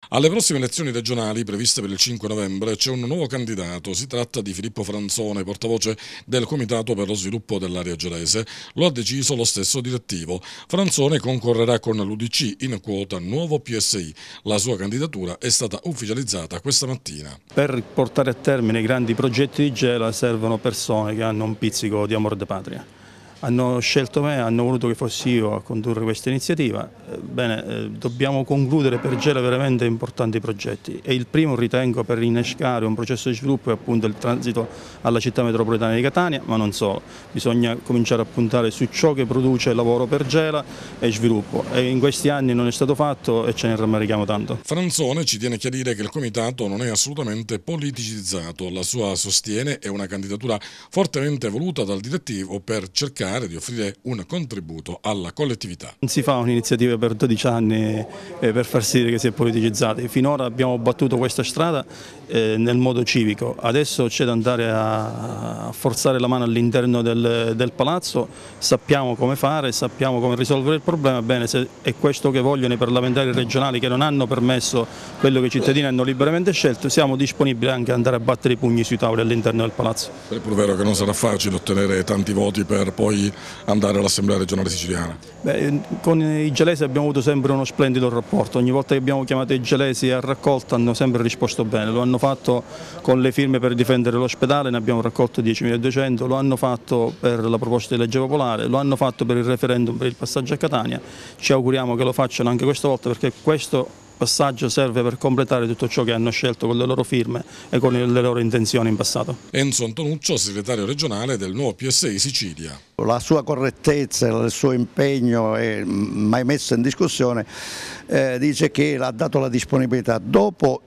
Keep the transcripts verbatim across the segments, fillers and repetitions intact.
Alle prossime elezioni regionali previste per il cinque novembre c'è un nuovo candidato, si tratta di Filippo Franzone, portavoce del Comitato per lo Sviluppo dell'Area Gelese. Lo ha deciso lo stesso direttivo. Franzone concorrerà con l'U D C in quota Nuovo P S I. La sua candidatura è stata ufficializzata questa mattina. Per portare a termine i grandi progetti di Gela servono persone che hanno un pizzico di amor de patria. Hanno scelto me, hanno voluto che fossi io a condurre questa iniziativa. Bene, eh, dobbiamo concludere per Gela veramente importanti progetti e il primo, ritengo, per innescare un processo di sviluppo è appunto il transito alla città metropolitana di Catania, ma non solo. Bisogna cominciare a puntare su ciò che produce lavoro per Gela e sviluppo, e in questi anni non è stato fatto e ce ne rammarichiamo tanto. Franzone ci tiene a chiarire che il comitato non è assolutamente politicizzato, la sua sostiene è una candidatura fortemente voluta dal direttivo per cercare di offrire un contributo alla collettività. Non si fa un'iniziativa per dodici anni eh, per far sì che si è politicizzati. Finora abbiamo battuto questa strada eh, nel modo civico, adesso c'è da andare a, a forzare la mano all'interno del, del palazzo, sappiamo come fare, sappiamo come risolvere il problema. Bene, se è questo che vogliono i parlamentari regionali che non hanno permesso quello che i cittadini hanno liberamente scelto, siamo disponibili anche ad andare a battere i pugni sui tavoli all'interno del palazzo. È pur vero che non sarà facile ottenere tanti voti per poi andare all'Assemblea regionale siciliana. Beh, con i gelesi abbiamo avuto sempre uno splendido rapporto, ogni volta che abbiamo chiamato i gelesi a raccolta hanno sempre risposto bene, lo hanno fatto con le firme per difendere l'ospedale, ne abbiamo raccolto diecimiladuecento, lo hanno fatto per la proposta di legge popolare, lo hanno fatto per il referendum per il passaggio a Catania, ci auguriamo che lo facciano anche questa volta perché questo passaggio serve per completare tutto ciò che hanno scelto con le loro firme e con le loro intenzioni in passato. Enzo Antonuccio, segretario regionale del Nuovo P S I Sicilia. La sua correttezza, il suo impegno è mai messo in discussione, eh, dice che ha dato la disponibilità. Dopo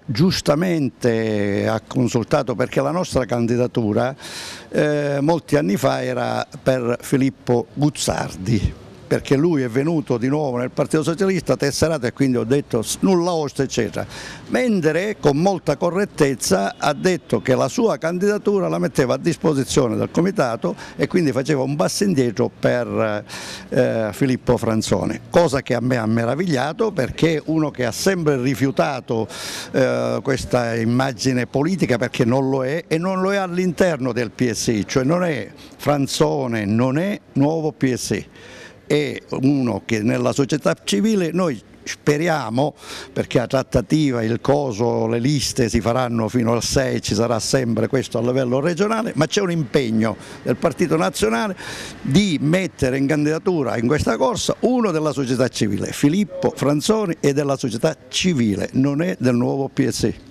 giustamente ha consultato perché la nostra candidatura eh, molti anni fa era per Filippo Guzzardi, perché lui è venuto di nuovo nel Partito Socialista, tesserato, e quindi ho detto nulla osta eccetera, mentre con molta correttezza ha detto che la sua candidatura la metteva a disposizione del comitato e quindi faceva un passo indietro per eh, Filippo Franzone, cosa che a me ha meravigliato perché uno che ha sempre rifiutato eh, questa immagine politica perché non lo è e non lo è all'interno del P S I, cioè non è Franzone, non è Nuovo P S I. È uno che nella società civile noi speriamo, perché a trattativa il coso, le liste si faranno fino al sei, ci sarà sempre questo a livello regionale, ma c'è un impegno del Partito Nazionale di mettere in candidatura in questa corsa uno della società civile, Filippo Franzoni è della società civile, non è del Nuovo P S I.